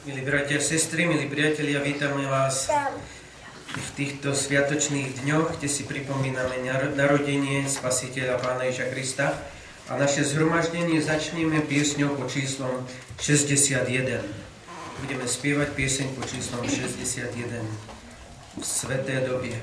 Milí bratia a sestry, milí priatelia, vítame vás v týchto sviatočných dňoch, kde si pripomíname narodenie Spasiteľa Pána Ježiša Krista. A naše zhromaždenie začneme piesňou pod číslom 61. Budeme spievať pieseň pod číslom 61 v sväté dobie.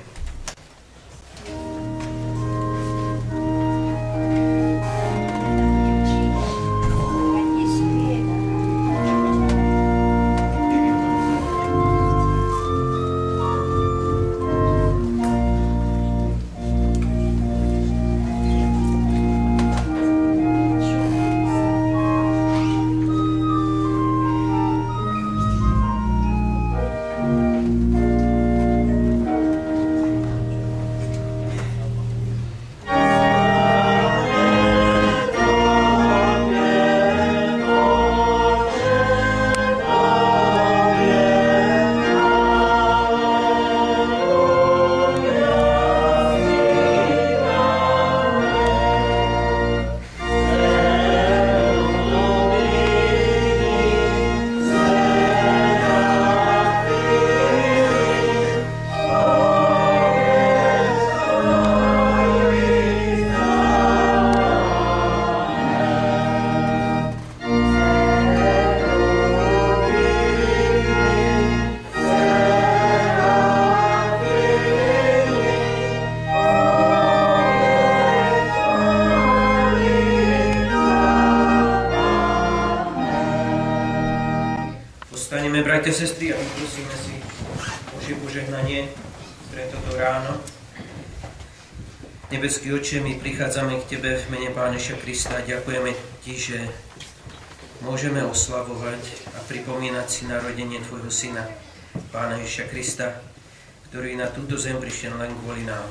Bratia, sestry, a prosíme si Božie požehnanie pre toto ráno. Nebeský Otče, my prichádzame k Tebe v mene Pána Ježiša Krista. Ďakujeme Ti, že môžeme oslavovať a pripomínať si narodenie Tvojho Syna, Pána Ježiša Krista, ktorý na túto zem prišiel len kvôli nám.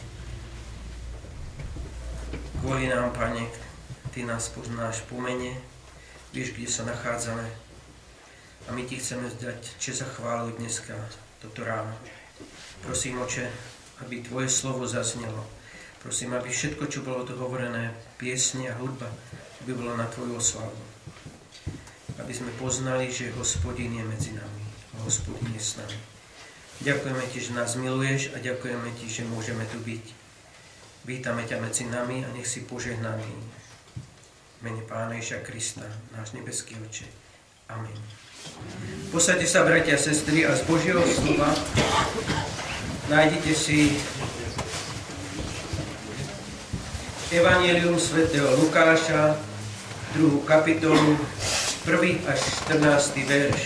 Kvôli nám, Pane, Ty nás poznáš po mene, vieš, kde sa nachádzame. A my Ti chceme vzdať česť a chválu dneska, toto ráno. Prosím, Oče, aby Tvoje slovo zaznelo. Prosím, aby všetko, čo bolo tu hovorené, piesne a hudba, aby bolo na Tvoju oslavu. Aby sme poznali, že Hospodin je medzi nami. A Hospodin je s nami. Ďakujeme Ti, že nás miluješ a ďakujeme Ti, že môžeme tu byť. Vítame ťa medzi nami a nech si požehnaný. V mene Pána Ježiša Krista, náš nebeský Otče. Amen. Posaďte sa, bratia a sestry, a z Božieho slova nájdete si Evangelium svätého Lukáša, 2. kapitolu, 1. až 14. verš.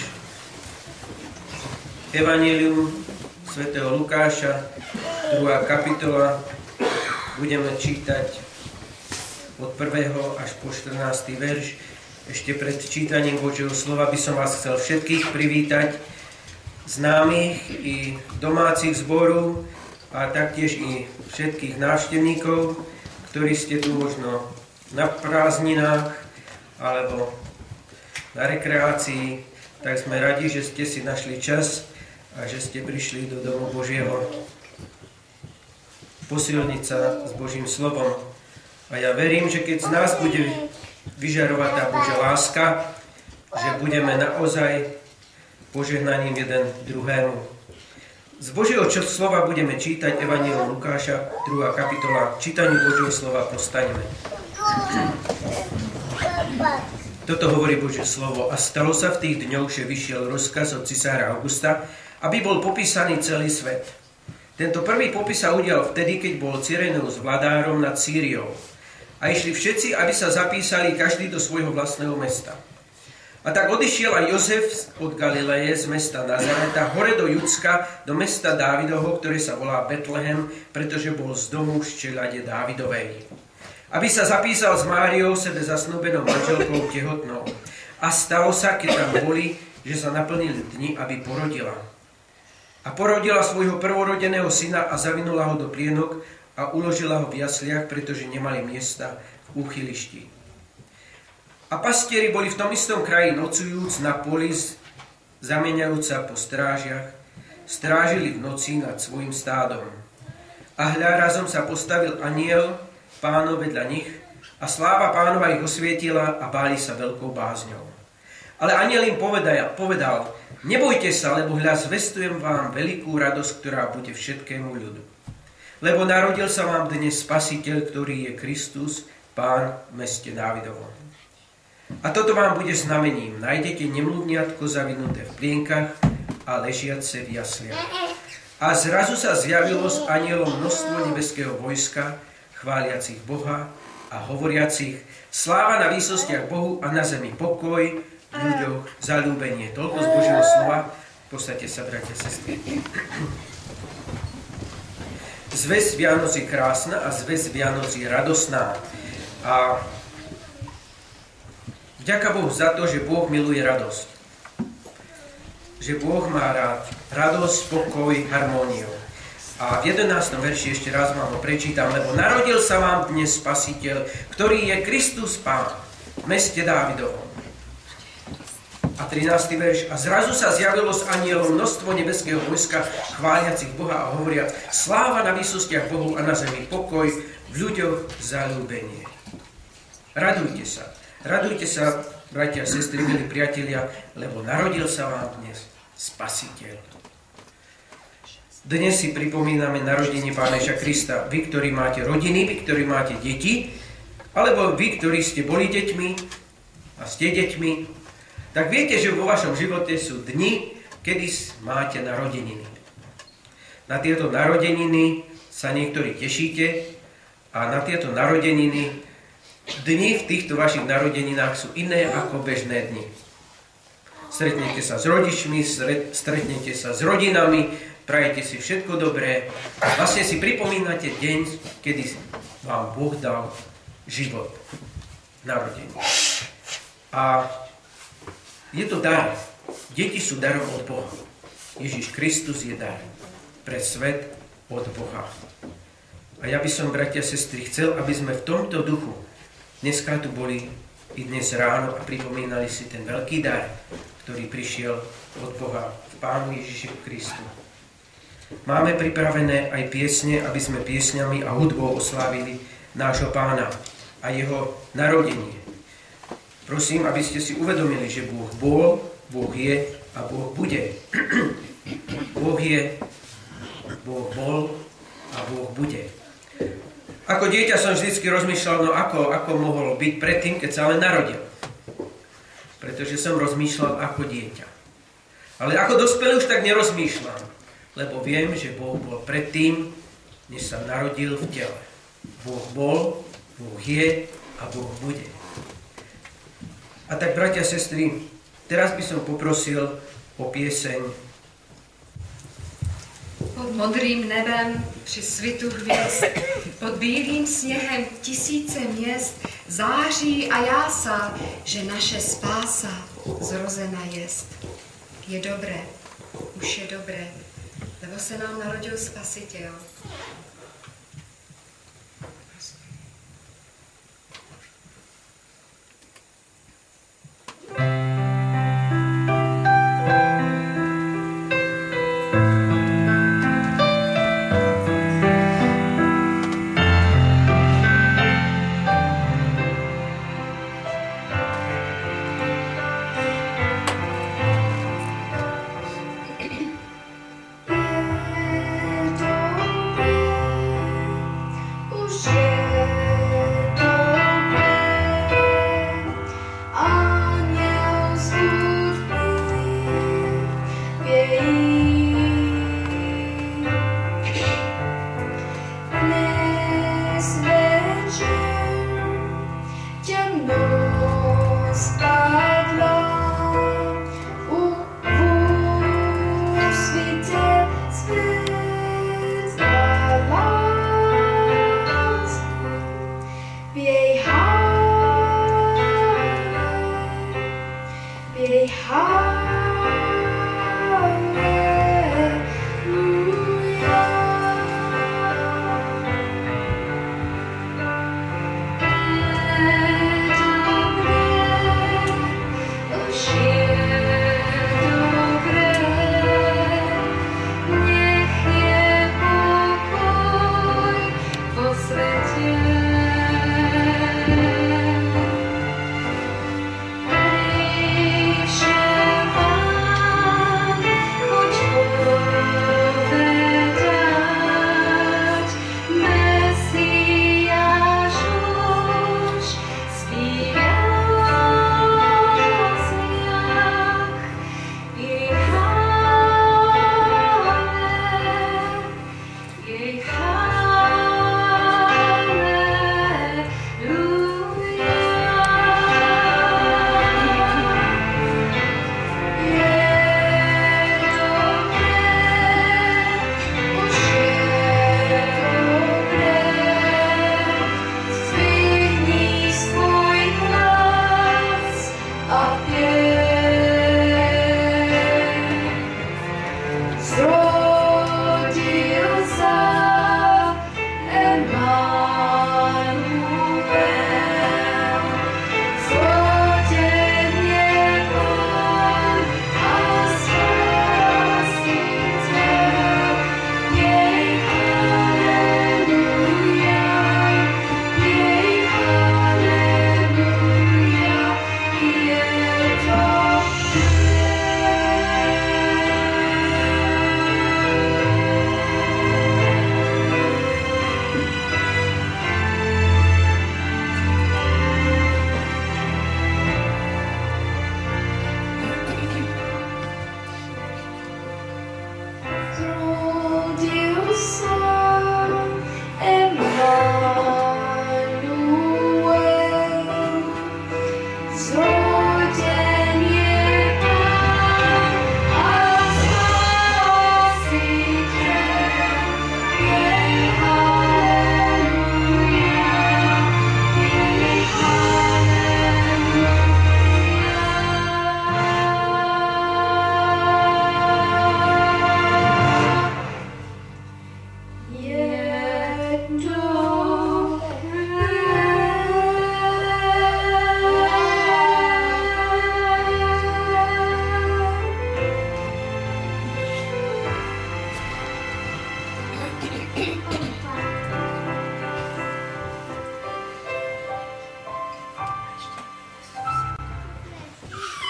Evangelium svätého Lukáša, 2. kapitola, budeme čítať od 1. až po 14. verš. Ešte pred čítaním Božieho slova by som vás chcel všetkých privítať, známych i domácich zboru a taktiež i všetkých návštevníkov, ktorí ste tu možno na prázdninách alebo na rekreácii, tak sme radi, že ste si našli čas a že ste prišli do domu Božieho posilniť sa s Božím slovom. A ja verím, že keď z nás bude vyžarovať tá Božia láska, že budeme naozaj požehnaním jeden druhému. Z Božieho slova budeme čítať Evangelium Lukáša, 2. kapitola. Čítaniu Božieho slova postaňme. Toto hovorí Božie slovo. A stalo sa v tých dňoch, že vyšiel rozkaz od cisára Augusta, aby bol popísaný celý svet. Tento prvý popis sa udial vtedy, keď bol Cyrenus vladárom nad Sýriou. A išli všetci, aby sa zapísali každý do svojho vlastného mesta. A tak odišiel aj Jozef od Galileje z mesta Nazareta hore do Judska, do mesta Dávidovho, ktoré sa volá Betlehem, pretože bol z domu z čeľade Dávidovej. Aby sa zapísal s Máriou, sebe zasnúbenou manželkou tehotnou. A stalo sa, keď tam boli, že sa naplnili dni, aby porodila. A porodila svojho prvorodeného syna a zavinula ho do plienok, a uložila ho v jasliach, pretože nemali miesta v úchylišti. A pastieri boli v tom istom kraji nocujúc na poli, zamieňajúc sa po strážiach, strážili v noci nad svojim stádom. A hľa, razom sa postavil anjel Pánov vedľa nich a sláva Pánova ich osvietila a báli sa veľkou bázňou. Ale anjel im povedal, nebojte sa, lebo hľa zvestujem vám veľkú radosť, ktorá bude všetkému ľudu. Lebo narodil sa vám dnes Spasiteľ, ktorý je Kristus, Pán v meste Dávidovom. A toto vám bude znamením. Nájdete nemluvniatko zavinuté v plienkach a ležiace v jasliach. A zrazu sa zjavilo s anjelom množstvo nebeského vojska, chváliacich Boha a hovoriacich sláva na výsostiach Bohu a na zemi pokoj, v ľuďoch zaľúbenie. Toľko z Božieho slova. Posaďte sa, bratia, sestry. Zvesť Vianoc je krásna a zvesť Vianoc je radosná. A vďaka Bohu za to, že Boh miluje radosť. Že Boh má rád radosť, pokoj, harmóniu. A v 11. verši ešte raz vám ho prečítam, lebo narodil sa vám dnes Spasiteľ, ktorý je Kristus Pán v meste Dávidovom. A 13. verš. A zrazu sa zjavilo s anjelom množstvo nebeského vojska, chváliacich Boha a hovoriac sláva na výsostiach Bohu a na zemi pokoj, v ľuďoch zaľúbenie. Radujte sa. Radujte sa, bratia a sestry, milí priatelia, lebo narodil sa vám dnes Spasiteľ. Dnes si pripomíname narodenie Pána Ježiša Krista. Vy, ktorí máte rodiny, vy, ktorí máte deti, alebo vy, ktorí ste boli deťmi a ste deťmi, tak viete, že vo vašom živote sú dni, kedy máte narodeniny. Na tieto narodeniny sa niektorí tešíte a na tieto narodeniny dni v týchto vašich narodeninách sú iné ako bežné dni. Stretnete sa s rodičmi, stretnete sa s rodinami, prajete si všetko dobré a vlastne si pripomínate deň, kedy vám Boh dal život, narodenie. A je to dar. Deti sú darom od Boha. Ježiš Kristus je dar pre svet od Boha. A ja by som, bratia a sestry, chcel, aby sme v tomto duchu dneska tu boli i dnes ráno a pripomínali si ten veľký dar, ktorý prišiel od Boha v Pánu Ježišu Kristu. Máme pripravené aj piesne, aby sme piesňami a hudbou oslávili nášho Pána a jeho narodenie. Prosím, aby ste si uvedomili, že Boh bol, Boh je a Boh bude. Boh je, Boh bol a Boh bude. Ako dieťa som vždycky rozmýšľal, no ako mohol byť predtým, keď sa len narodil. Pretože som rozmýšľal ako dieťa. Ale ako dospelý už tak nerozmýšľam, lebo viem, že Boh bol predtým, než sa narodil v tele. Boh bol, Boh je a Boh bude. A tak, bratia a sestry, teraz by som poprosil o pieseň. Pod modrým nebem při svitu hvězd, pod bílým sněhem tisíce měst září a jásá, že naše spása zrozena jest. Je dobré, už je dobré, lebo se nám narodil Spasitel. Dobrý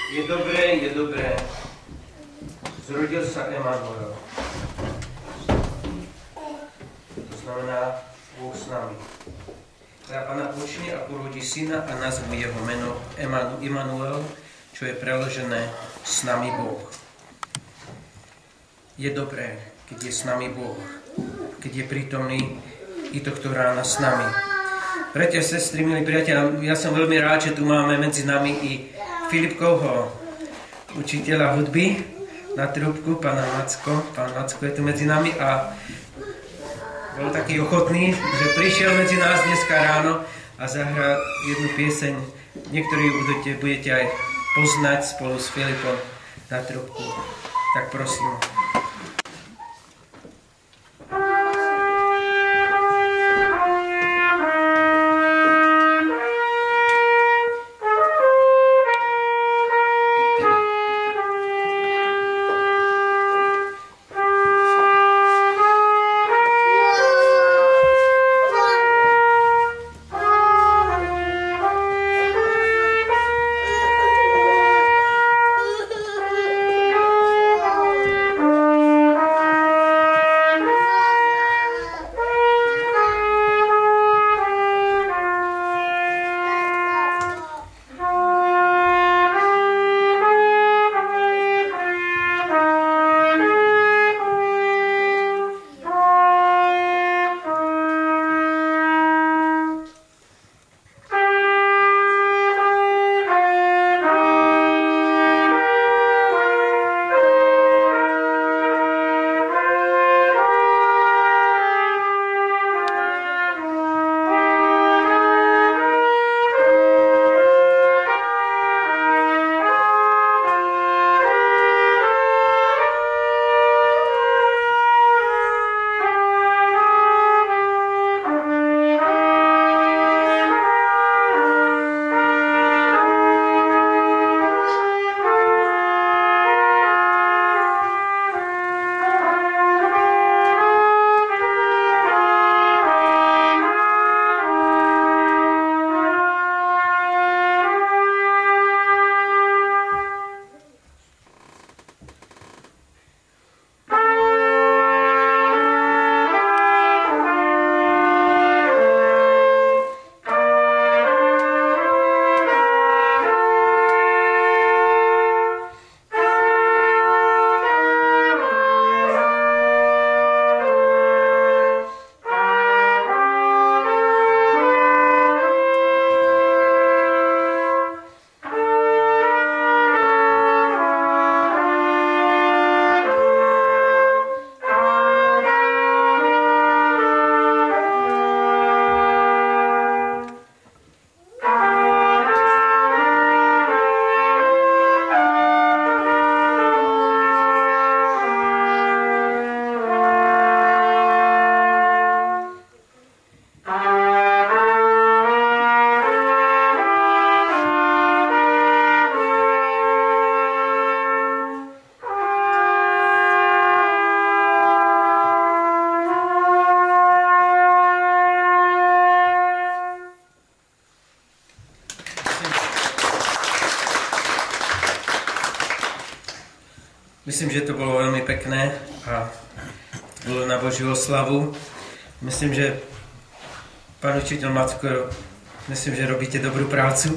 Je dobré. Zrodil sa Emanuel. To znamená Boh s nami. Teda Pána počne a porodí syna a nazvu jeho meno Emanuel, čo je preložené s nami Boh. Je dobré, keď je s nami Boh, keď je prítomný i tohto rána s nami. Bratia, sestry, milí priatelia, ja som veľmi rád, že tu máme medzi nami i Filipkovho učiteľa hudby na trúbku, pán Macko je tu medzi nami a bol taký ochotný, že prišiel medzi nás dneska ráno a zahrá jednu pieseň. Niektorí budete aj poznať spolu s Filipom na trúbku. Tak prosím. Myslím, že to bolo veľmi pekné a bolo na Božiu oslavu. Myslím, že pán učiteľ Macko, myslím, že robíte dobrú prácu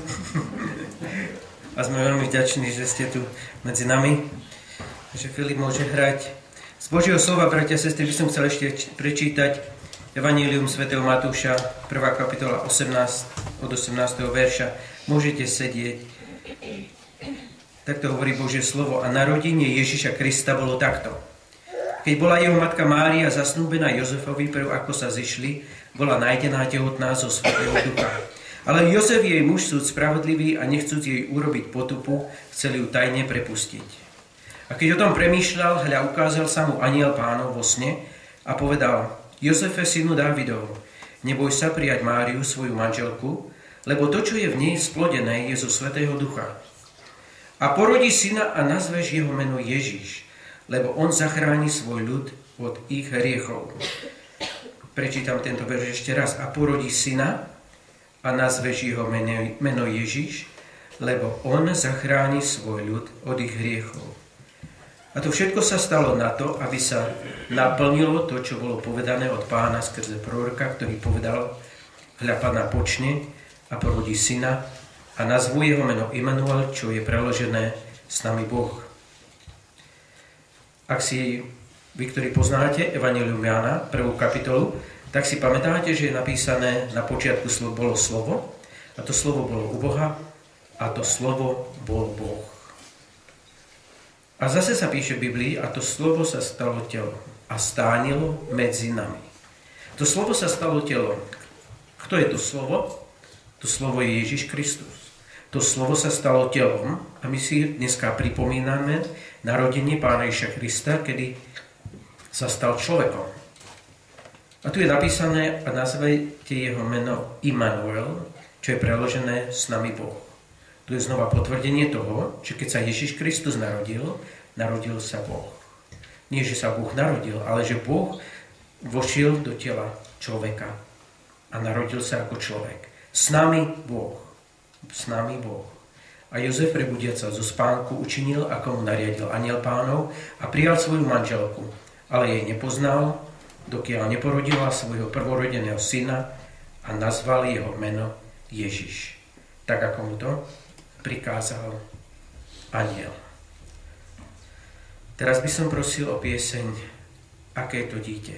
a sme veľmi vďační, že ste tu medzi nami, že Filip môže hrať. Z Božieho slova, bratia a sestry, by som chcel ešte prečítať Evanjelium svätého Matúša, 1. kapitola 18, od 18. verša. Môžete sedieť. Takto hovorí Božie slovo. A narodenie Ježiša Krista bolo takto. Keď bola jeho matka Mária zasnúbená Jozefovi, prv ako sa zišli, bola nájdená tehotná zo Svätého Ducha. Ale Jozef, jej muž, súd spravodlivý a nechcúc jej urobiť potupu, chcel ju tajne prepustiť. A keď o tom premýšľal, hľa ukázal sa mu anjel Pánov vo sne a povedal: Jozefe, synu Dávidov, neboj sa prijať Máriu, svoju manželku, lebo to, čo je v nej splodené, je zo Svätého Ducha. A porodí syna a nazveš jeho meno Ježiš, lebo on zachráni svoj ľud od ich hriechov. Prečítam tento verš ešte raz. A porodí syna a nazveš jeho meno Ježiš, lebo on zachráni svoj ľud od ich hriechov. A to všetko sa stalo na to, aby sa naplnilo to, čo bolo povedané od Pána skrze proroka, ktorý povedal: hľa, Pana počne a porodí syna a nazvú jeho meno Immanuel, čo je preložené s nami Boh. Ak si vy, ktorí poznáte Evangelium Jána, 1. kapitolu, tak si pamätáte, že je napísané: na počiatku bolo slovo, a to slovo bolo u Boha, a to slovo bol Boh. A zase sa píše v Biblii: a to slovo sa stalo telom a stánilo medzi nami. To slovo sa stalo telom. Kto je to slovo? To slovo je Ježiš Kristus. To slovo sa stalo telom a my si dneska pripomíname narodenie Pána Ježiša Krista, kedy sa stal človekom. A tu je napísané: a nazvete jeho meno Immanuel, čo je preložené s nami Boh. Tu je znova potvrdenie toho, že keď sa Ježiš Kristus narodil sa Boh. Nie, že sa Boh narodil, ale že Boh vošiel do tela človeka a narodil sa ako človek. S nami Boh. S nami Boh. A Jozef, prebudiac sa zo spánku, učinil, ako mu nariadil anjel Pánov, a prijal svoju manželku, ale jej nepoznal, dokiaľ neporodila svojho prvorodeného syna, a nazval jeho meno Ježiš. Tak ako mu to prikázal anjel. Teraz by som prosil o pieseň Aké to dítě.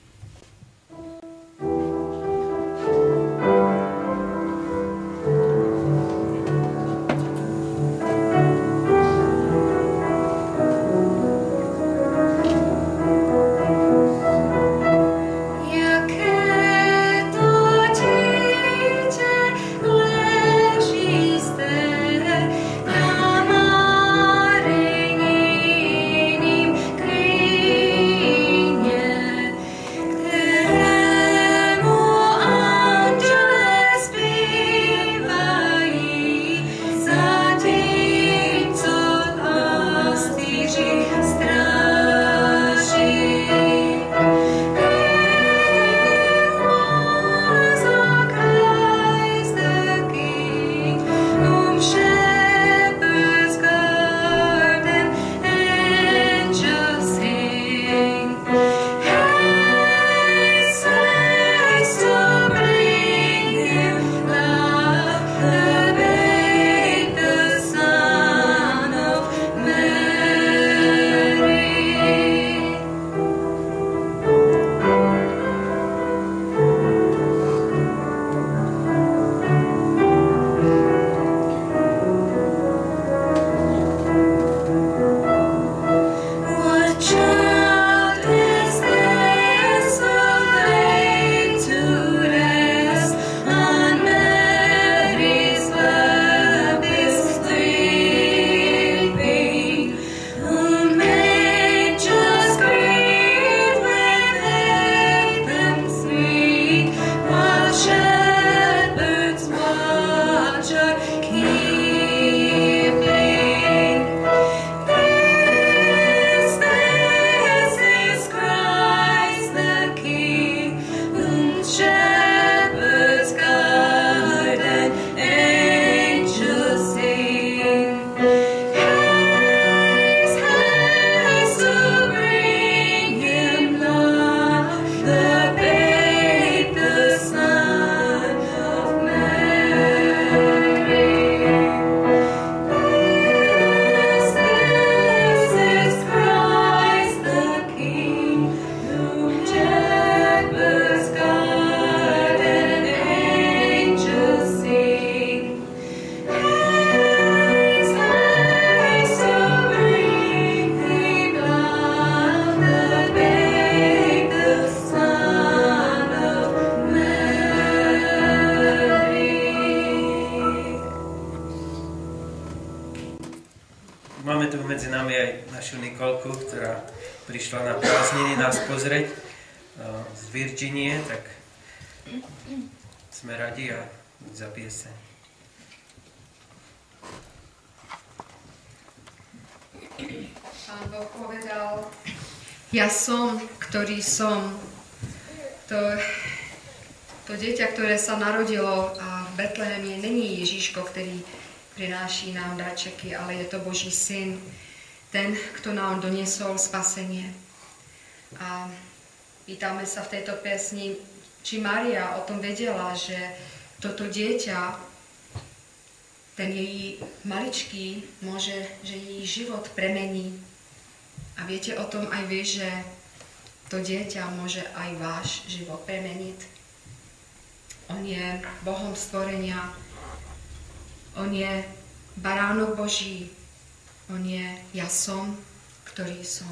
Máme tu medzi nami aj našu Nikolku, ktorá prišla na prázdniny nás pozrieť z Virginie, tak sme radi a za pieseň. Pán Boh povedal: ja som, ktorý som. To dieťa, ktoré sa narodilo v Betleheme, není Ježíško, ktorý prináší nám darčeky, ale je to Boží syn, ten, kto nám doniesol spasenie. A pýtame sa v tejto piesni, či Mária o tom vedela, že toto dieťa, ten jej maličký, že jej život premení. A viete o tom aj vy, že to dieťa môže aj váš život premeniť. On je Bohom stvorenia, on je baránok Boží, on je ja som, ktorý som.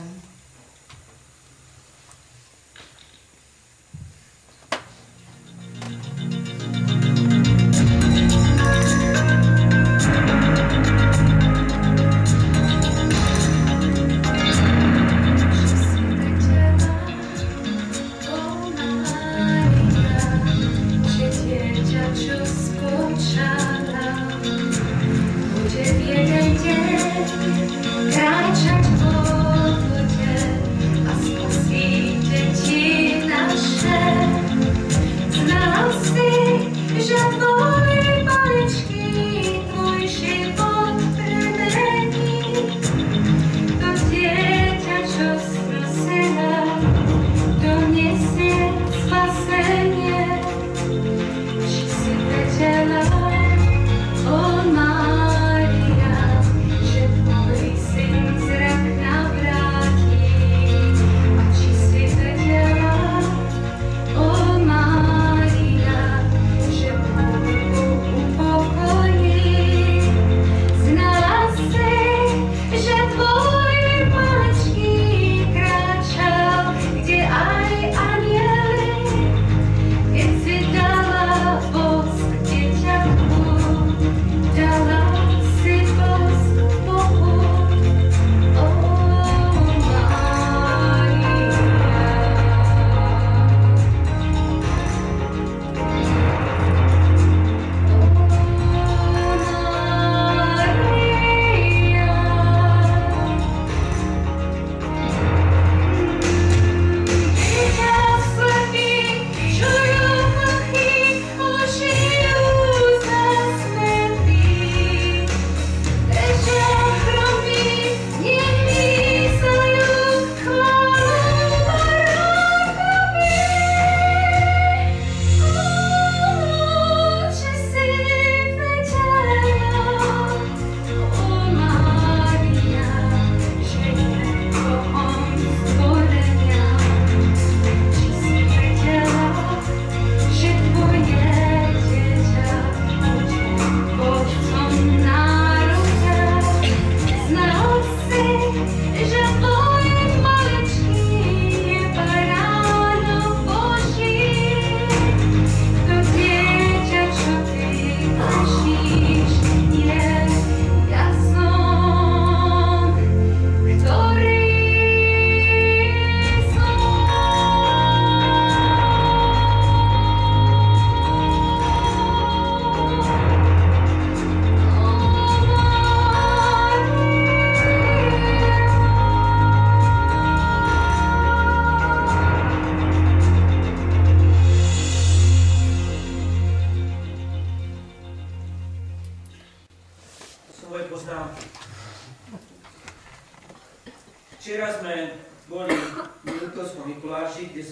Včera sme boli v Veľkosnom Mikuláši, kde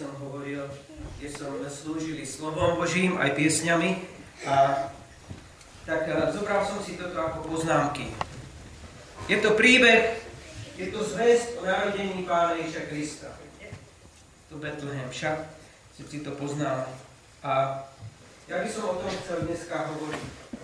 sme slúžili slovom Božím, aj piesňami. A tak zobral som si toto ako poznámky. Je to príbeh, je to zvesť o narodení Pána Ježiša Krista. To Betlehem, však si to poznal. A ja by som o tom chcel dneska hovoriť.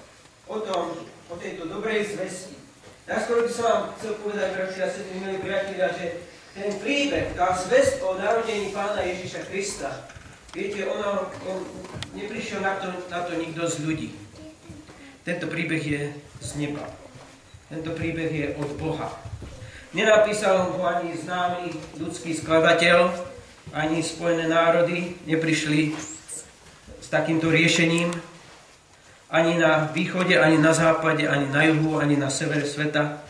O tejto dobrej zvesti. Najskôr by som vám chcel povedať, bratia a sestry, milí priatelia, že ten príbeh, tá zvesť o narodení Pána Ježiša Krista, viete, on neprišiel na to nikto z ľudí. Tento príbeh je z neba. Tento príbeh je od Boha. Nenapísal ho ani známy ľudský skladateľ, ani Spojené národy neprišli s takýmto riešením, ani na východe, ani na západe, ani na juhu, ani na severe sveta.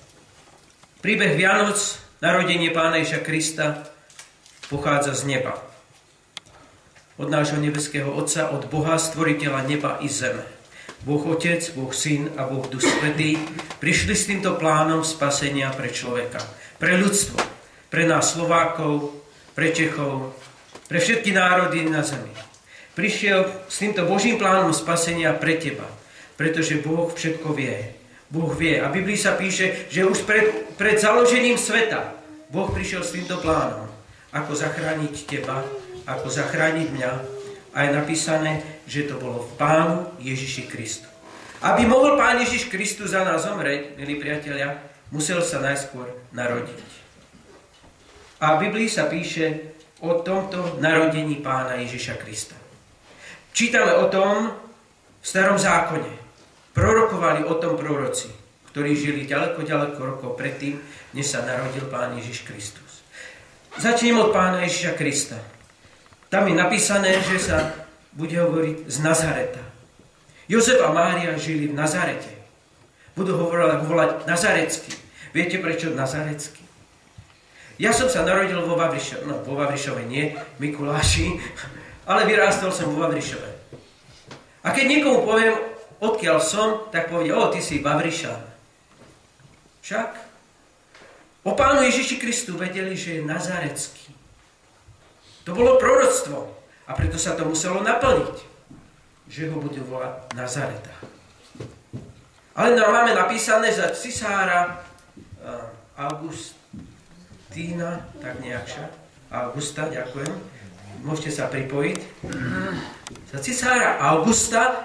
Príbeh Vianoc, narodenie Pána Ježiša Krista, pochádza z neba. Od nášho nebeského Otca, od Boha, stvoriteľa neba i zeme. Boh Otec, Boh Syn a Boh Duch Svätý prišli s týmto plánom spasenia pre človeka, pre ľudstvo, pre nás Slovákov, pre Čechov, pre všetky národy na zemi. Prišiel s týmto Božím plánom spasenia pre teba, pretože Boh všetko vie. Boh vie. A v Biblii sa píše, že už pred založením sveta Boh prišiel s týmto plánom, ako zachrániť teba, ako zachrániť mňa. A je napísané, že to bolo v Pánu Ježiši Kristu. Aby mohol Pán Ježiš Kristus za nás zomrieť, milí priatelia, musel sa najskôr narodiť. A v Biblii sa píše o tomto narodení Pána Ježiša Krista. Čítame o tom v Starom zákone. Prorokovali o tom proroci, ktorí žili ďaleko rokov predtým, než sa narodil Pán Ježiš Kristus. Začnem od Pána Ježiša Krista. Tam je napísané, že sa bude hovoriť z Nazareta. Jozef a Mária žili v Nazarete. Budú volať nazarecký. Viete prečo nazarecký? Ja som sa narodil vo Vavrišove. No, vo Vavrišove nie, Mikuláši, ale vyrástol som vo Vavrišove. A keď niekomu poviem, odkiaľ som, tak povie, ty si Vavrišan. Však o Pánu Ježiši Kristu vedeli, že je nazarecký. To bolo proroctvo a preto sa to muselo naplniť, že ho budú volať Nazareta. Ale máme napísané za cisára Augustína, tak nejak však. Augusta, ďakujem. Môžete sa pripojiť. Za cisára Augusta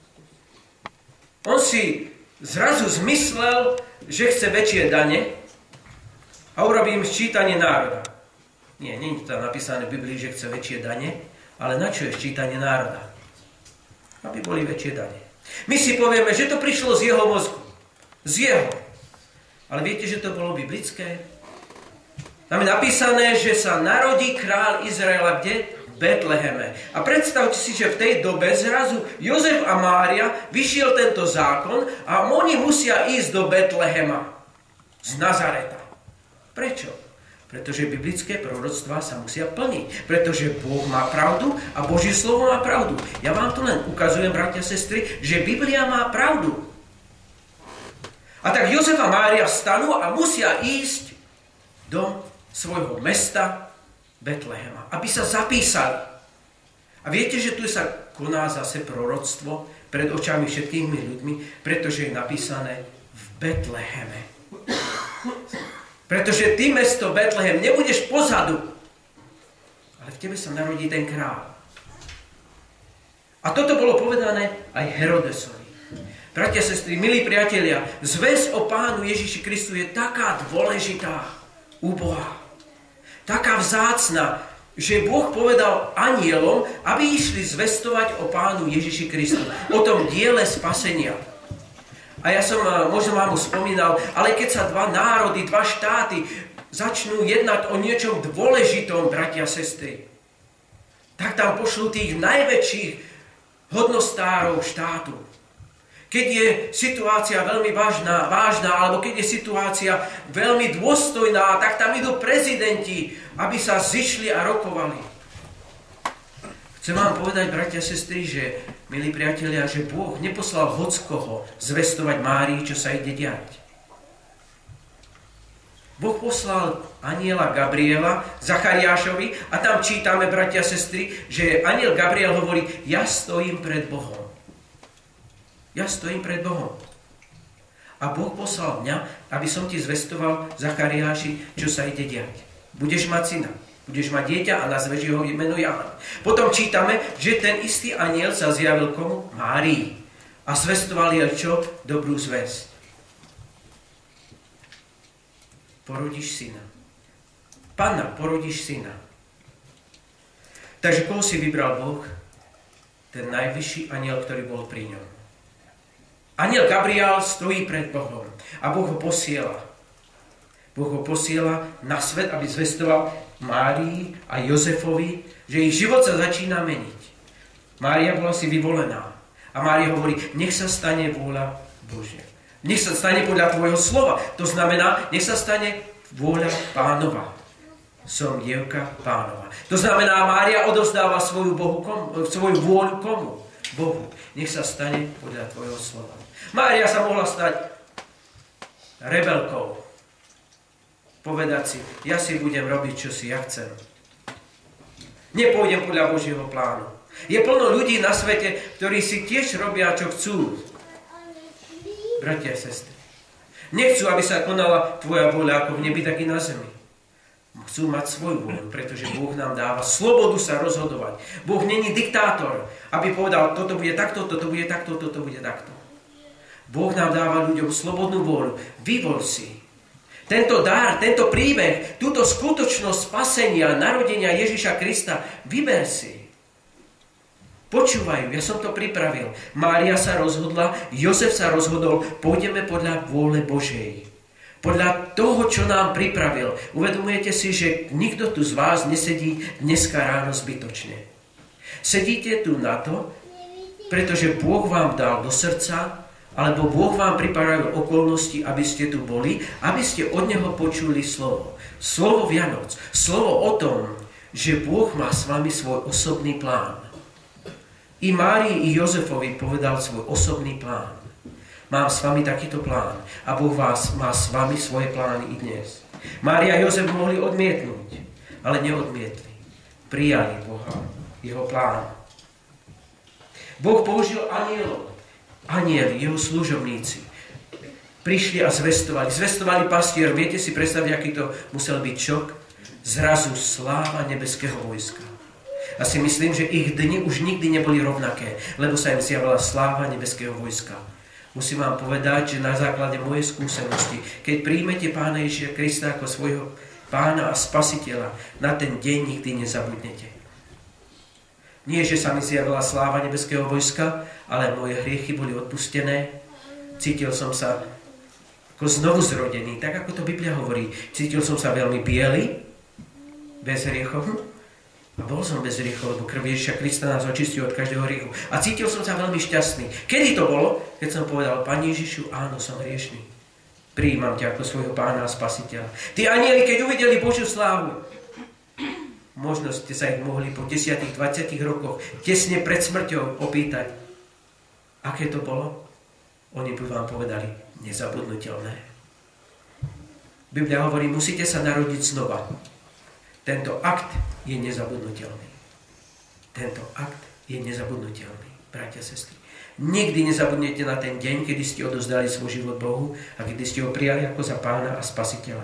on si zrazu zmyslel, že chce väčšie dane a urobím sčítanie národa. Nie je to napísané v Biblii, že chce väčšie dane, ale na čo je sčítanie národa? Aby boli väčšie dane. My si povieme, že to prišlo z jeho mozgu. Z jeho. Ale viete, že to bolo biblické? Tam je napísané, že sa narodí kráľ Izraela kde? V Betleheme. A predstavte si, že v tej dobe zrazu Jozef a Mária vyšiel tento zákon a oni musia ísť do Betlehema. Z Nazareta. Prečo? Pretože biblické proroctvá sa musia plniť. Pretože Boh má pravdu a Božie slovo má pravdu. Ja vám to len ukazujem, bratia a sestry, že Biblia má pravdu. A tak Jozef a Mária stanú a musia ísť do svojho mesta Betlehema, aby sa zapísali. A viete, že tu sa koná zase proroctvo pred očami všetkými ľuďmi, pretože je napísané v Betleheme. Pretože ty, mesto Betlehem, nebudeš pozadu, ale v tebe sa narodí ten kráľ. A toto bolo povedané aj Herodesovi. Bratia, sestry, milí priatelia, zvesť o Pánu Ježiši Kristu je taká dôležitá u Boha. Taká vzácna, že Boh povedal anielom, aby išli zvestovať o Pánu Ježiši Kristu. O tom diele spasenia. A ja som možno vám spomínal, ale keď sa dva národy, dva štáty začnú jednať o niečom dôležitom, bratia a sestry, tak tam pošlú tých najväčších hodnostárov štátu. Keď je situácia veľmi vážna, alebo keď je situácia veľmi dôstojná, tak tam idú prezidenti, aby sa zišli a rokovali. Chcem vám povedať, bratia a sestry, že, milí priatelia, že Boh neposlal hockoho zvestovať Márii, čo sa ide diať. Boh poslal anjela Gabriela Zachariášovi a tam čítame, bratia a sestry, že anjel Gabriel hovorí, ja stojím pred Bohom. Ja stojím pred Bohom. A Boh poslal mňa, aby som ti zvestoval, Zachariáši, čo sa ide diať. Budeš mať syna. Budeš mať dieťa a nazveš jeho meno Ján. Potom čítame, že ten istý anjel sa zjavil komu? Márii. A zvestoval jej čo? Dobrú zvesť. Porodíš syna. Panna, porodíš syna. Takže koho si vybral Boh? Ten najvyšší anjel, ktorý bol pri ňom. Anjel Gabriel stojí pred Bohom a Boh ho posiela. Boh ho posiela na svet, aby zvestoval Márii a Jozefovi, že ich život sa začína meniť. Mária bola si vyvolená. A Mária hovorí, nech sa stane vôľa Božia. Nech sa stane podľa tvojho slova. To znamená, nech sa stane vôľa Pánova. Som dievka Pánova. To znamená, Mária odovzdáva svoju vôľu komu? Bohu, nech sa stane podľa tvojho slova. Mária sa mohla stať rebelkou. Povedať si, ja si budem robiť, čo si ja chcem. Nepôjdem podľa Božieho plánu. Je plno ľudí na svete, ktorí si tiež robia, čo chcú. Bratia a sestry, nechcú, aby sa konala tvoja vôľa ako v nebi, tak i na zemi. Chcú mať svoju vôľu, pretože Boh nám dáva slobodu sa rozhodovať. Boh není diktátor, aby povedal, toto bude takto, toto bude takto, toto bude takto. Boh nám dáva ľuďom slobodnú vôľu. Vyvol si. Tento dar, tento príbeh, túto skutočnosť spasenia, narodenia Ježiša Krista, vyber si. Počúvajú, ja som to pripravil. Mária sa rozhodla, Jozef sa rozhodol, pôjdeme podľa vôle Božej. Podľa toho, čo nám pripravil. Uvedomujete si, že nikto tu z vás nesedí dneska ráno zbytočne. Sedíte tu na to, pretože Boh vám dal do srdca, alebo Boh vám pripravil okolnosti, aby ste tu boli, aby ste od Neho počuli slovo. Slovo Vianoc. Slovo o tom, že Boh má s vami svoj osobný plán. I Márii, i Jozefovi povedal svoj osobný plán. Mám s vami takýto plán a Boh má s vami svoje plány i dnes. Mária a Jozef mohli odmietnúť, ale neodmietli. Prijali Boha, jeho plán. Boh použil anielov. Anieli, jeho služobníci, prišli a zvestovali pastier. Viete si predstaviť, aký to musel byť šok? Zrazu sláva nebeského vojska. A si myslím, že ich dni už nikdy neboli rovnaké, lebo sa im zjavila sláva nebeského vojska. Musím vám povedať, že na základe mojej skúsenosti, keď príjmete Pána Ježiša Krista ako svojho Pána a Spasiteľa, na ten deň nikdy nezabudnete. Nie, že sa mi zjavila sláva nebeského vojska, ale moje hriechy boli odpustené. Cítil som sa ako znovu zrodený, tak ako to Biblia hovorí. Cítil som sa veľmi biely, bez hriechov. A bol som bez hriechov, lebo krv Ježiša Krista nás očistil od každého hriechu. A cítil som sa veľmi šťastný. Kedy to bolo? Keď som povedal, Pane Ježišu, áno, som hriešný. Prijímam ťa ako svojho Pána a Spasiteľa. Tí anjeli, keď uvideli Božiu slávu, možno ste sa ich mohli po 10-20 rokoch tesne pred smrťou opýtať, aké to bolo? Oni by vám povedali, nezabudnutelné. Biblia hovorí, musíte sa narodiť znova. Tento akt je nezabudnutelný. Tento akt je nezabudnutelný, bratia a sestry. Nikdy nezabudnete na ten deň, kedy ste odozdali svoj život Bohu a kedy ste ho prijali ako za Pána a Spasiteľa.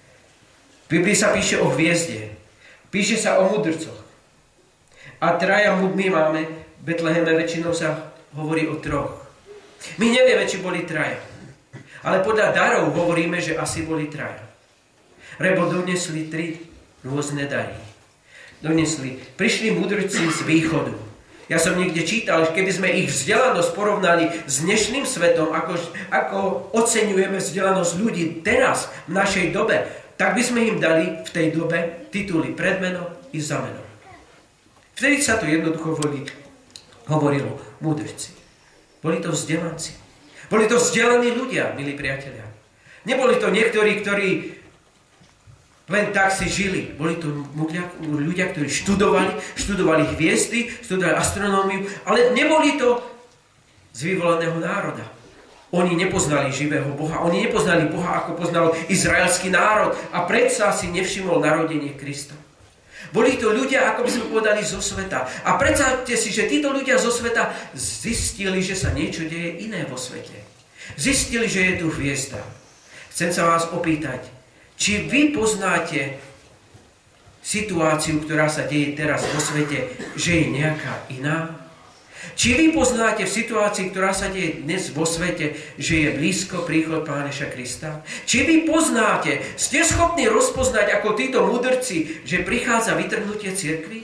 V Biblii sa píše o hviezde. Píše sa o mudrcoch. A traja my máme, v Betleheme väčšinou sa hovorí o troch. My nevieme, či boli traja. Ale podľa darov hovoríme, že asi boli traja. Lebo donesli 3 rôzne dary. Prišli mudrci z východu. Ja som niekde čítal, že keby sme ich vzdelanosť porovnali s dnešným svetom, ako oceňujeme vzdelanosť ľudí teraz, v našej dobe, tak by sme im dali v tej dobe tituly predmeno i zameno. Vtedy sa to jednoducho hovorilo múdrci. Boli to vzdelanci. Boli to vzdelaní ľudia, milí priatelia. Neboli to niektorí, ktorí len tak si žili. Boli to ľudia, ktorí študovali hviezdy, študovali astronómiu, ale neboli to z vyvoleného národa. Oni nepoznali živého Boha. Oni nepoznali Boha, ako poznal izraelský národ. A predsa si nevšimol narodenie Krista. Boli to ľudia, ako by sme povedali, zo sveta. A predstavte si, že títo ľudia zo sveta zistili, že sa niečo deje iné vo svete. Zistili, že je tu hviezda. Chcem sa vás opýtať, či vy poznáte situáciu, ktorá sa deje teraz vo svete, že je nejaká iná? Či vy poznáte v situácii, ktorá sa deje dnes vo svete, že je blízko príchod Pána Ježiša Krista? Či vy poznáte, ste schopní rozpoznať ako títo mudrci, že prichádza vytrhnutie cirkvi?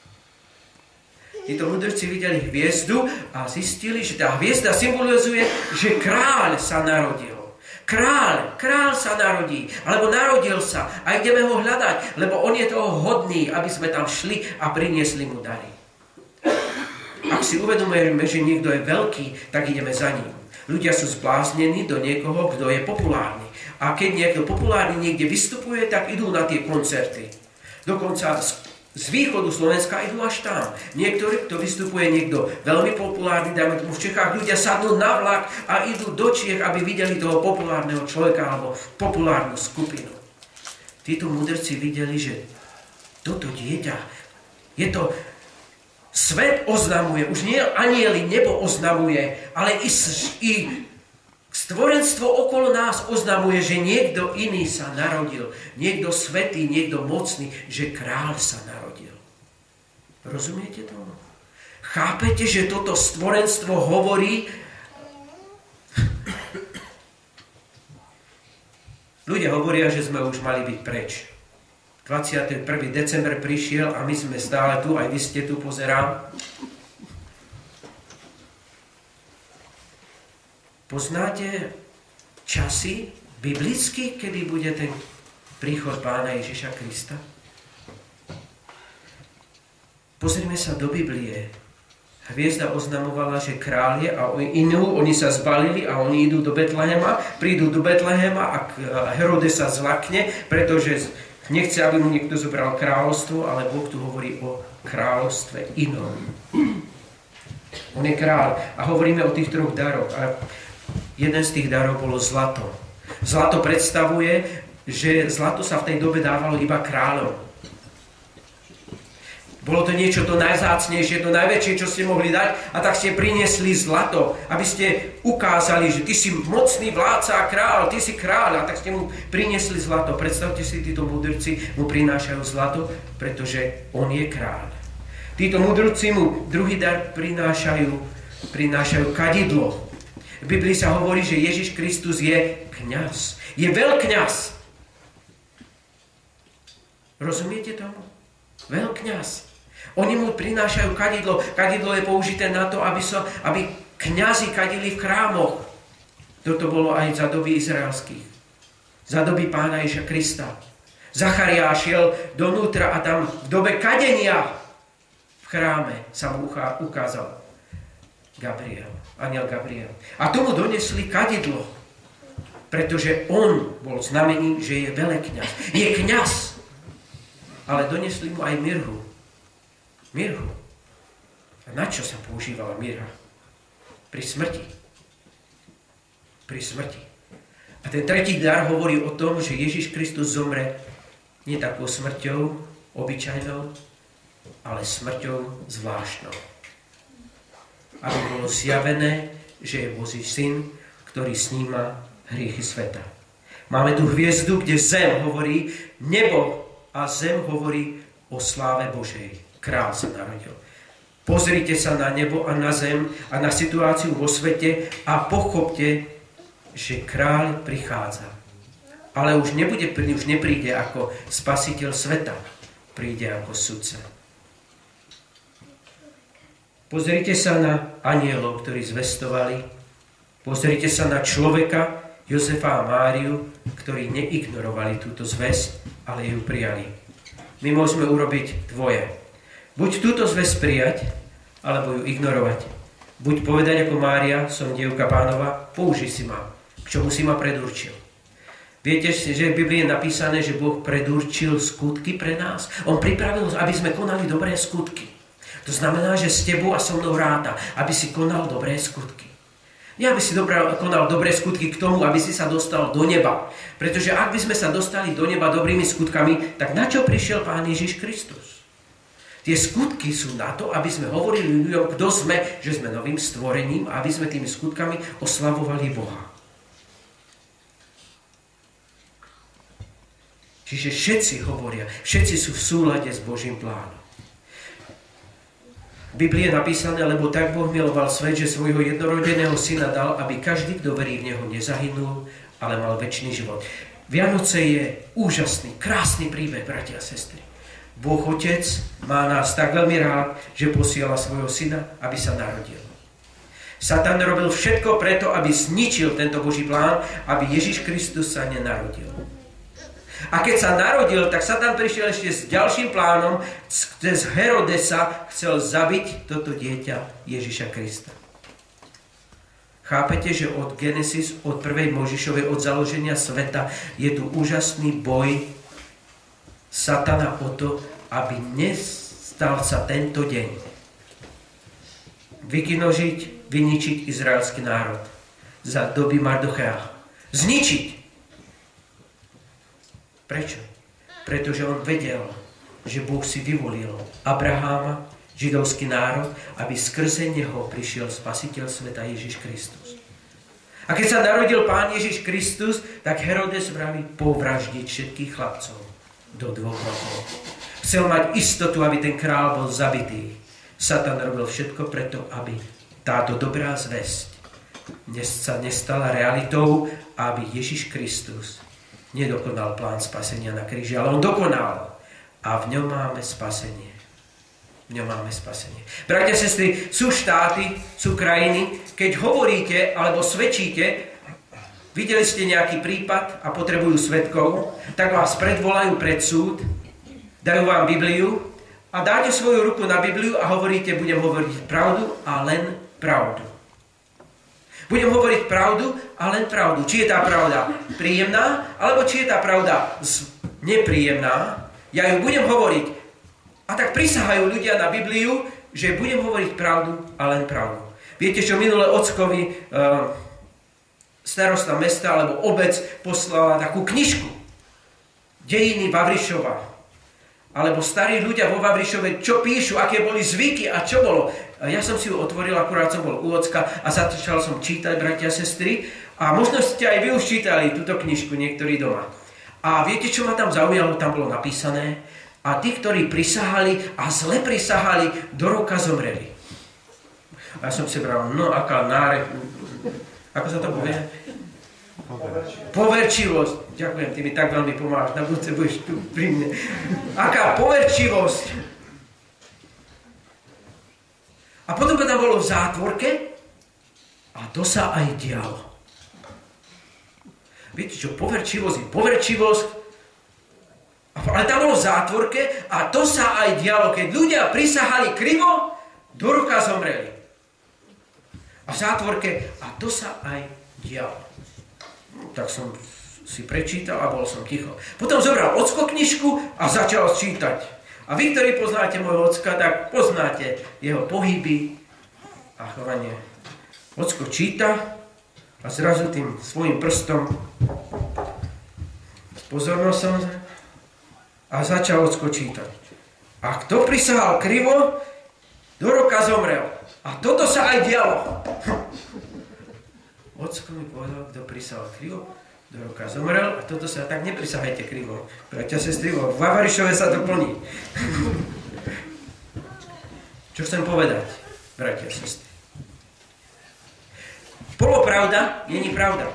Títo mudrci videli hviezdu a zistili, že tá hviezda symbolizuje, že kráľ sa narodil. Kráľ sa narodí, alebo narodil sa a ideme ho hľadať, lebo on je toho hodný, aby sme tam šli a priniesli mu dary. Ak si uvedomujeme, že niekto je veľký, tak ideme za ním. Ľudia sú zbláznení do niekoho, kto je populárny. A keď niekto populárny niekde vystupuje, tak idú na tie koncerty. Dokonca z východu Slovenska idú až tam. Niektorí, kto vystupuje niekto veľmi populárny, dajme tomu v Čechách, ľudia sadnú na vlak a idú do Čiech, aby videli toho populárneho človeka alebo populárnu skupinu. Títo mudrci videli, že toto dieťa, je to, svet oznamuje, už nie anjeli, nebo oznamuje, ale i stvorenstvo okolo nás oznamuje, že niekto iný sa narodil, niekto svätý, niekto mocný, že kráľ sa narodil. Rozumiete tomu? Chápete, že toto stvorenstvo hovorí? Ľudia hovoria, že sme už mali byť preč. 21. december prišiel a my sme stále tu, aj vy ste tu, pozerám. Poznáte časy biblicky, kedy bude ten príchod Pána Ježiša Krista? Pozrime sa do Biblie. Hviezda oznamovala, že kráľ je a oni sa zbalili a oni idú do Betlehema, prídu do Betlehema a Herodes sa zlakne, pretože nechce, aby mu niekto zobral kráľovstvo, ale Boh tu hovorí o kráľovstve inom. On je kráľ a hovoríme o tých troch daroch. A jeden z tých darov bolo zlato. Zlato predstavuje, že zlato sa v tej dobe dávalo iba kráľom. Bolo to niečo to najvzácnejšie, to najväčšie, čo ste mohli dať, a tak ste priniesli zlato, aby ste ukázali, že ty si mocný vládca a kráľ, ty si kráľ, a tak ste mu priniesli zlato. Predstavte si, títo mudrci mu prinášajú zlato, pretože on je kráľ. Títo mudrci mu druhý dar prinášajú kadidlo. V Biblii sa hovorí, že Ježiš Kristus je kňaz. Je veľkňaz. Rozumiete tomu? Veľkňaz. Oni mu prinášajú kadidlo. Kadidlo je použité na to, aby kňazi kadili v chrámoch. Toto bolo aj za doby izraelských. Za doby Pána Ježiša Krista. Zachariáš šiel donútra a tam v dobe kadenia v chráme sa mu ukázal anjel Gabriel. A tomu donesli kadidlo, pretože on bol znamením, že je veľkňaz. Je kňaz. Ale donesli mu aj mirhu. Mirhu. A na čo sa používala mirha? Pri smrti. Pri smrti. A ten tretí dar hovorí o tom, že Ježiš Kristus zomre nie takou smrťou obyčajnou, ale smrťou zvláštnou. Aby bolo zjavené, že je Boží syn, ktorý sníma hriechy sveta. Máme tu hviezdu, kde zem hovorí, nebo a zem hovorí o sláve Božej. Král sa narodil. Pozrite sa na nebo a na zem a na situáciu vo svete a pochopte, že kráľ prichádza. Ale už nepríde ako spasiteľ sveta. Príde ako sudca. Pozrite sa na anjelov, ktorí zvestovali. Pozrite sa na človeka, Jozefa a Máriu, ktorí neignorovali túto zvesť, ale ju prijali. My môžeme urobiť dvoje. Buď túto zvesť prijať, alebo ju ignorovať. Buď povedať ako Mária, som dievka Pánova, použij si ma, k čomu si ma predurčil. Viete, že v Biblii je napísané, že Boh predurčil skutky pre nás? On pripravil, aby sme konali dobré skutky. To znamená, že s tebou a so mnou ráta, aby si konal dobré skutky. Nie, aby si konal dobré skutky k tomu, aby si sa dostal do neba. Pretože ak by sme sa dostali do neba dobrými skutkami, tak na čo prišiel Pán Ježiš Kristus? Tie skutky sú na to, aby sme hovorili ľuďom, kto sme, že sme novým stvorením, a aby sme tými skutkami oslavovali Boha. Čiže všetci hovoria, všetci sú v súlade s Božím plánom. V Biblii je napísané, lebo tak Boh miloval svet, že svojho jednorodeného syna dal, aby každý, kto verí v neho, nezahynul, ale mal večný život. Vianoce je úžasný, krásny príbeh, bratia a sestry. Boh Otec má nás tak veľmi rád, že posiela svojho syna, aby sa narodil. Satan robil všetko preto, aby zničil tento Boží plán, aby Ježiš Kristus sa nenarodil. A keď sa narodil, tak Satan prišiel ešte s ďalším plánom, cez Herodesa chcel zabiť toto dieťa Ježiša Krista. Chápete, že od Genesis, od prvej Mojžišovej, od založenia sveta je tu úžasný boj Satana o to, aby nestal sa tento deň vyničiť izraelský národ za doby Mardochea. Zničiť. Prečo? Pretože on vedel, že Boh si vyvolil Abraháma, židovský národ, aby skrze neho prišiel spasiteľ sveta Ježiš Kristus. A keď sa narodil Pán Ježiš Kristus, tak Herodes vraví povraždiť všetkých chlapcov do 2 rokov. Chcel mať istotu, aby ten král bol zabitý. Satan robil všetko preto, aby táto dobrá zvesť sa nestala realitou, aby Ježiš Kristus nedokonal plán spasenia na kríži, ale on dokonal. A v ňom máme spasenie. V ňom máme spasenie. Bratia a sestry, sú štáty, sú krajiny, keď hovoríte alebo svedčíte, videli ste nejaký prípad a potrebujú svedkov, tak vás predvolajú pred súd, dajú vám Bibliu a dáte svoju ruku na Bibliu a hovoríte, budem hovoriť pravdu a len pravdu. Budem hovoriť pravdu a len pravdu. Či je tá pravda príjemná, alebo či je tá pravda nepríjemná, ja ju budem hovoriť. A tak prisahajú ľudia na Bibliu, že budem hovoriť pravdu a len pravdu. Viete, čo minulé ockovi starosta mesta alebo obec poslala takú knižku Dejiny Vavrišova. Alebo starí ľudia vo Vavrišove, čo píšu, aké boli zvyky a čo bolo. Ja som si ju otvoril, akurát som bol u ocka a začal som čítať, bratia a sestry. A možno ste aj vy už čítali túto knižku niektorí doma. A viete, čo ma tam zaujalo? Tam bolo napísané: a tí, ktorí prisahali a zle prisahali, do roka zomreli. A ja som si bral, no aká ako sa to povie? Poverčivosť. Ďakujem, ty mi tak veľmi pomáhaš, na budúce budeš tu pri mne. Aká poverčivosť. A potom tam bolo v zátvorke a to sa aj dialo. Viete čo, poverčivosť je poverčivosť, ale tam bolo v zátvorke a to sa aj dialo. Keď ľudia prisahali krivo, do roka zomreli. A v zátvorke a to sa aj dialo. Tak som si prečítal a bol som ticho. Potom zobral ocko knižku a začal čítať. A vy, ktorí poznáte môjho ocka, tak poznáte jeho pohyby a chovanie. Ocko číta a zrazu tým svojím prstom s pozornosťou a začal ocko čítať. A kto prisahal krivo, do roka zomrel. A toto sa aj dialo. Ocko mi povedal, kto prisahal krivo, do roka zomrel, a toto sa tak neprisahajte krivo. Bratia, sestry, v Vavrišove sa to plní. Čo chcem povedať, bratia, sestry? Polopravda není pravda.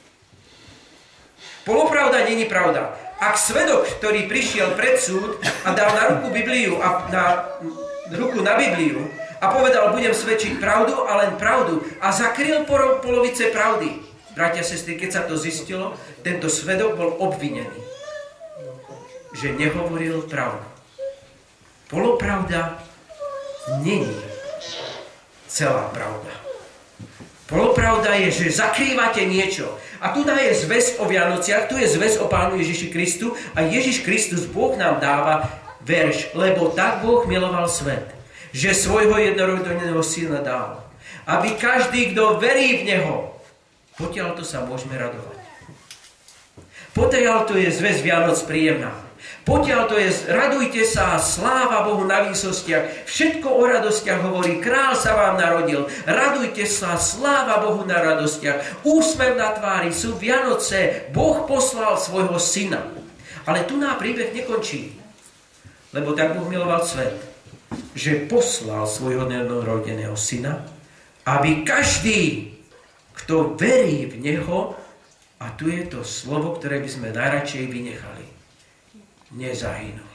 Polopravda není pravda. Ak svedok, ktorý prišiel pred súd a dal na ruku Bibliu a ruku na Bibliu a povedal, budem svedčiť pravdu a len pravdu a zakryl polovice pravdy. Bratia, sestry, keď sa to zistilo, tento svedok bol obvinený, že nehovoril pravdu. Polopravda není celá pravda. Polopravda je, že zakrývate niečo. A tu je zväz o Vianociach, tu je zväz o Pánu Ježiši Kristu a Ježiš Kristus, Boh nám dáva verš, lebo tak Boh miloval svet, že svojho jednorodeného syna dal, aby každý, kto verí v Neho, potiaľ to sa môžeme radovať. Potiaľ to je zväz Vianoc príjemná. Potiaľ to je, radujte sa, sláva Bohu na výsostiach. Všetko o radostiach hovorí, král sa vám narodil. Radujte sa, sláva Bohu na radostiach. Úsmev na tvári, sú Vianoce. Boh poslal svojho syna. Ale tu náš príbeh nekončí. Lebo tak Boh miloval svet, že poslal svojho jednorodeného syna, aby každý, kto verí v Neho, a tu je to slovo, ktoré by sme najradšej vynechali, nezahynul.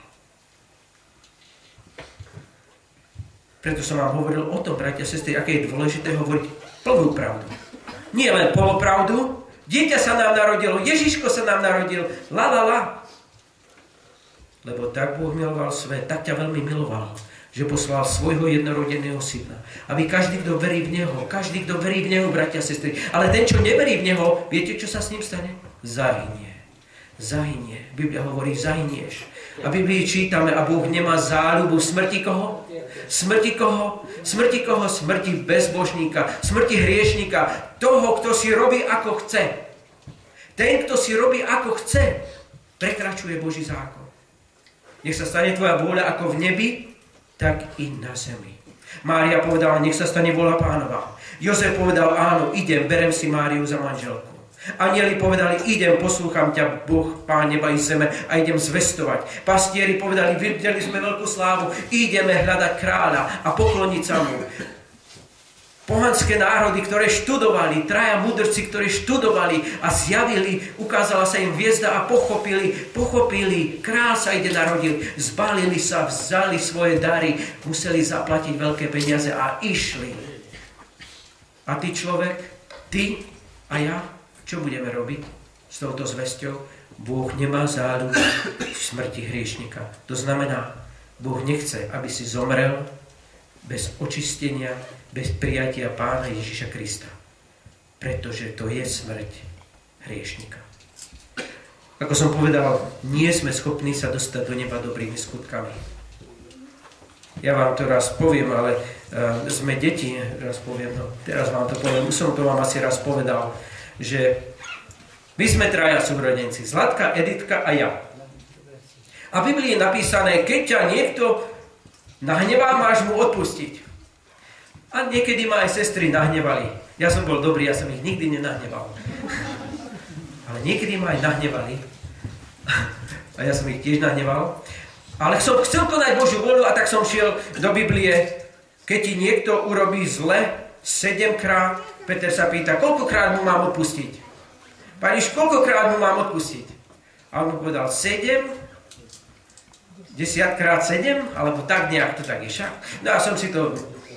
Preto som vám hovoril o tom, bratia a sestry, aké je dôležité hovoriť plnú pravdu. Nie len polopravdu. Dieťa sa nám narodilo, Ježiško sa nám narodil, Lebo tak Boh miloval svet, tak ťa veľmi miloval, že poslal svojho jednorodeného syna. Aby každý, kto verí v Neho, bratia a sestry, ale ten, čo neverí v Neho, viete, čo sa s ním stane? Zahynie. zahynie. Biblia hovorí, zahynieš. A v Biblii čítame, a Boh nemá záľubu smrti koho? Smrti koho? Smrti koho? Smrti bezbožníka, smrti hriešníka, toho, kto si robí ako chce. Ten, kto si robí ako chce, prekračuje Boží zákon. Nech sa stane tvoja vôľa ako v nebi, tak i na zemi. Mária povedala, nech sa stane vôľa Pánova. Jozef povedal, áno, idem, berem si Máriu za manželku. Anjeli povedali, idem, poslúcham ťa, Boh, Pán neba i zeme, a idem zvestovať. Pastieri povedali, videli sme veľkú slávu, ideme hľadať kráľa a pokloniť sa mu. Pohanské národy, ktoré študovali, traja mudrci, ktorí študovali a zjavili, ukázala sa im hviezda a pochopili, kráľ sa ide narodil, zbalili sa, vzali svoje dary, museli zaplatiť veľké peniaze a išli. A ty človek, ty a ja, čo budeme robiť s touto zvesťou? Boh nemá záľubu v smrti hriešnika. To znamená, Boh nechce, aby si zomrel bez očistenia, bez prijatia Pána Ježiša Krista. Pretože to je smrť hriešnika. Ako som povedal, nie sme schopní sa dostať do neba dobrými skutkami. Ja vám to raz poviem, ale sme deti, raz poviem, no, teraz vám to poviem, už som to vám asi raz povedal, že my sme traja súrodenci, Zlatka, Editka a ja. A v Biblii je napísané, keď ťa niekto nahnevá, máš mu odpustiť. A niekedy ma aj sestry nahnevali. Ja som bol dobrý, ja som ich nikdy nenahneval. Ale niekedy ma aj nahnevali. A ja som ich tiež nahneval. Ale som chcel konať Božiu vôľu a tak som šiel do Biblie. Keď ti niekto urobí zle 7-krát, Peter sa pýta, koľkokrát mu mám odpustiť? Pániš, koľkokrát mu mám odpustiť? A on mu povedal 7, 10-krát 7, alebo tak nejak to tak je však. No a som si to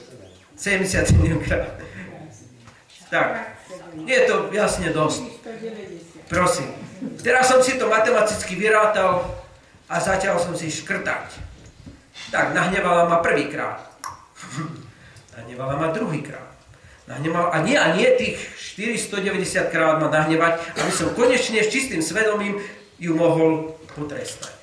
77 krát. Tak, je to jasne dosť. Prosím. Teraz som si to matematicky vyrátal a začal som si škrtať. Tak, nahnevala ma prvýkrát. Nahnevala ma druhýkrát. A nie tých 490 krát ma nahnevať, aby som konečne s čistým svedomím ju mohol potrestať.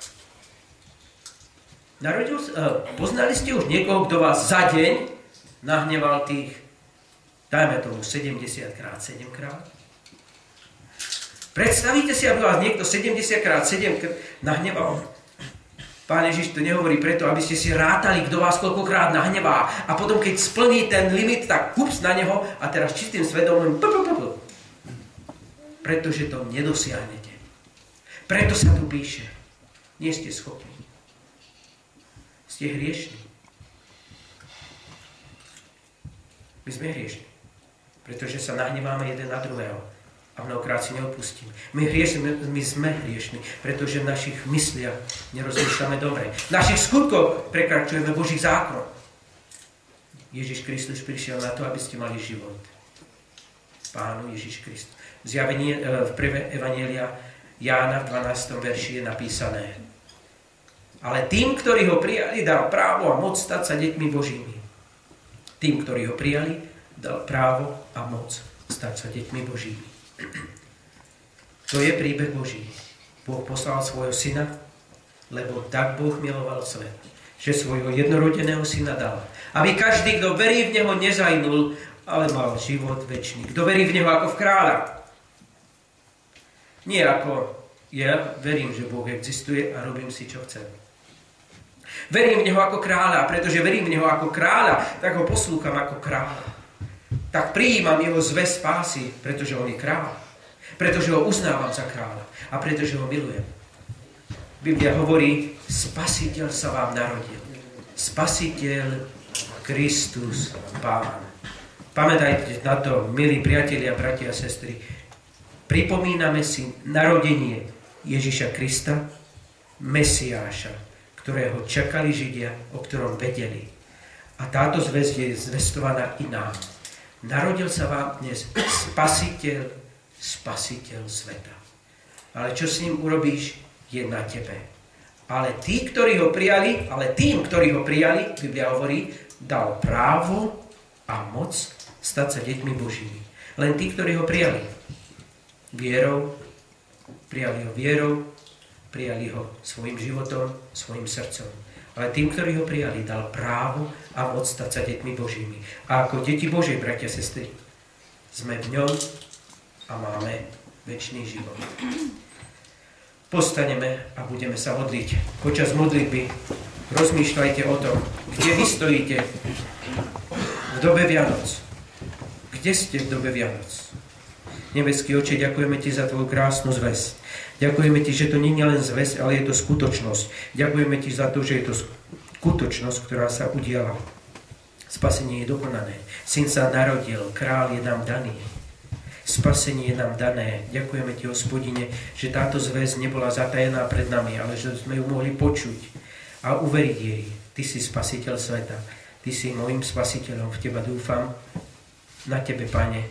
Poznali ste už niekoho, kto vás za deň nahneval tých, dajme tomu, 70 krát 7 krát? Predstavíte si, aby vás niekto 70 krát 7 nahneval? Pán Ježiš to nehovorí preto, aby ste si rátali, kto vás koľkokrát nahnevá. A potom, keď splní ten limit, tak kups na neho a teraz čistým svedomím. Pretože to nedosiahnete. Preto sa tu píše. Nie ste schopní. Ste hriešni. My sme hriešni. Pretože sa nahneváme jeden na druhého. A mnohokrát si neodpustíme. My sme hriešni, pretože v našich mysliach nerozmýšľame dobre. V našich skutkoch prekračujeme Boží zákon. Ježiš Kristus prišiel na to, aby ste mali život. Pánu Ježiš Kristus. V prvé evanjelia Jána v 12. verši je napísané: ale tým, ktorí ho prijali, dal právo a moc stať sa deťmi Božími. Tým, ktorí ho prijali, dal právo a moc stať sa deťmi Božími. To je príbeh Boží. Boh poslal svojho syna, lebo tak Boh miloval svet, že svojho jednorodeného syna dal, aby každý, kto verí v neho, nezahynul, ale mal život večný. Kto verí v neho ako v kráľa. Nie ako ja verím, že Boh existuje a robím si, čo chcem. Verím v neho ako kráľa, pretože verím v neho ako kráľa, tak ho poslúcham ako kráľa. Tak prijímam jeho zväz spásy, pretože on je kráľ. Pretože ho uznávam za kráľa a pretože ho milujem. Biblia hovorí, Spasiteľ sa vám narodil. Spasiteľ Kristus Pán. Pamätajte na to, milí priatelia, bratia a sestry. Pripomíname si narodenie Ježiša Krista, Mesiáša, ktorého čakali Židia, o ktorom vedeli. A táto zvesť je zvestovaná i nám. Narodil sa vám dnes Spasiteľ sveta. Ale čo s ním urobíš, je na tebe. Ale tým, ktorí ho prijali, Biblia hovorí, dal právo a moc stať sa deťmi Božími. Len tí, ktorí ho prijali. Vierou Prijali ho vierou, prijali ho svojim životom, svojim srdcom. Ale tým, ktorí ho prijali, dal právo a moc stať sa deťmi Božími. A ako deti Božej, bratia a sestry, sme v ňom a máme večný život. Postaneme a budeme sa modliť. Počas modlitby rozmýšľajte o tom, kde vy stojíte v dobe Vianoc. Kde ste v dobe Vianoc? Nebeský Oče, ďakujeme Ti za Tvoju krásnu zvesť. Ďakujeme Ti, že to nie je len zvesť, ale je to skutočnosť. Ďakujeme Ti za to, že je to skutočnosť, ktorá sa udiala. Spasenie je dokonané. Syn sa narodil, král je nám daný. Spasenie je nám dané. Ďakujeme Ti, Hospodine, že táto zvesť nebola zatajená pred nami, ale že sme ju mohli počuť a uveriť jej. Ty si Spasiteľ sveta. Ty si môjim Spasiteľom. V Teba dúfam. Na Tebe, Pane,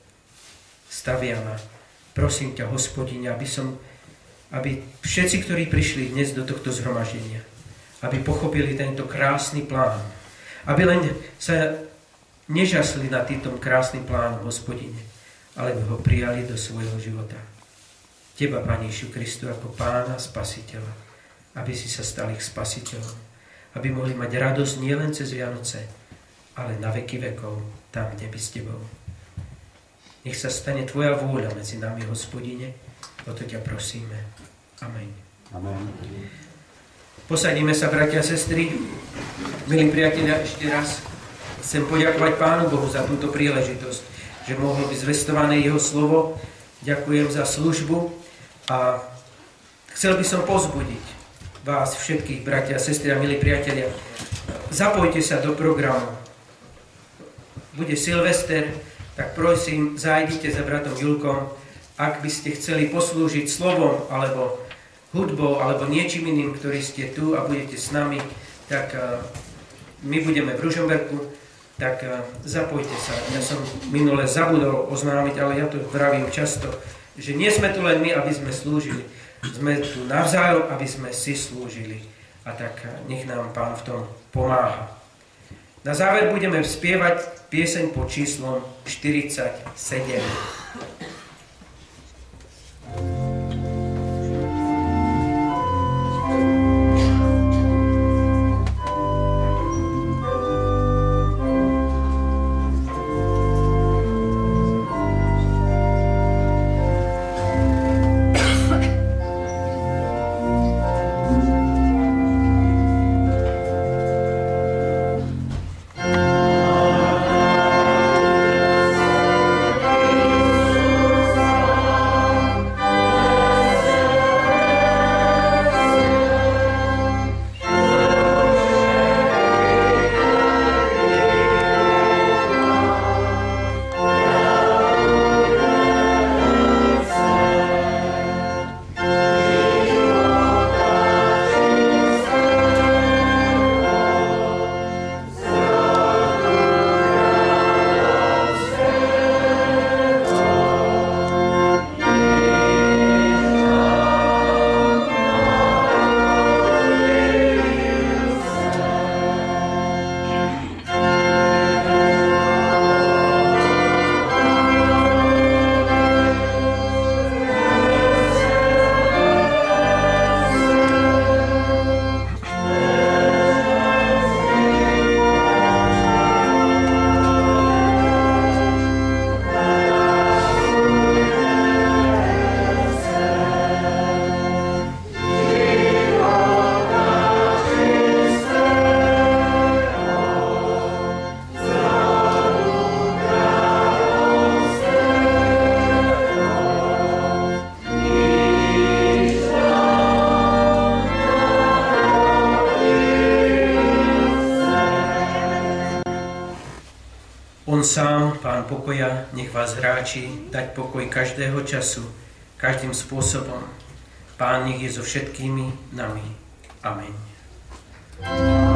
staviam a prosím ťa, Hospodine, aby všetci, ktorí prišli dnes do tohto zhromaždenia, aby pochopili tento krásny plán, aby len sa nežasli nad týmto krásnym plánom, Hospodine, ale by ho prijali do svojho života. Teba, Pane Ježišu Kristu, ako Pána, Spasiteľa, aby si sa stal ich Spasiteľom, aby mohli mať radosť nielen cez Vianoce, ale na veky vekov, tam, kde by s Tebou. Nech sa stane Tvoja vôľa medzi nami, Hospodine, o to ťa prosíme. Amen. Amen. Posadíme sa, bratia a sestry. Milí priatelia, ešte raz chcem poďakovať Pánu Bohu za túto príležitosť, že mohlo byť zvestované Jeho slovo. Ďakujem za službu a chcel by som pozbudiť vás všetkých, bratia a sestry a milí priatelia. Zapojte sa do programu. Bude Silvester, tak prosím, zájdite za bratom Julkom. Ak by ste chceli poslúžiť slovom, alebo hudbou, alebo niečím iným, ktorí ste tu a budete s nami, tak my budeme v Ružomberku, tak zapojte sa. Ja som minule zabudol oznámiť, ale ja to vravím často, že nie sme tu len my, aby sme slúžili. Sme tu navzájom, aby sme si slúžili. A tak nech nám Pán v tom pomáha. Na záver budeme spievať pieseň pod číslom 47. On sám, Pán pokoja, nech vás hráči dať pokoj každého času, každým spôsobom. Pán nech je so všetkými nami. Amen.